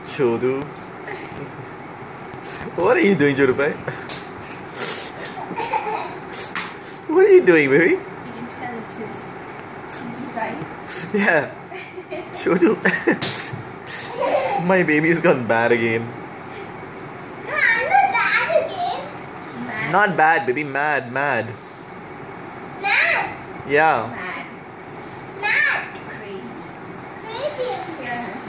Chodu. What are you doing, Chodu? What are you doing, baby? You can tell it is sleepy time. Yeah. Chodu. My baby's gone bad again. No, I'm not bad again. Mad. Not bad, baby. Mad. Mad. Yeah. Mad. Mad. Crazy. Crazy. Yeah.